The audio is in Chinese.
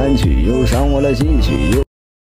单曲，又伤我的心绪，又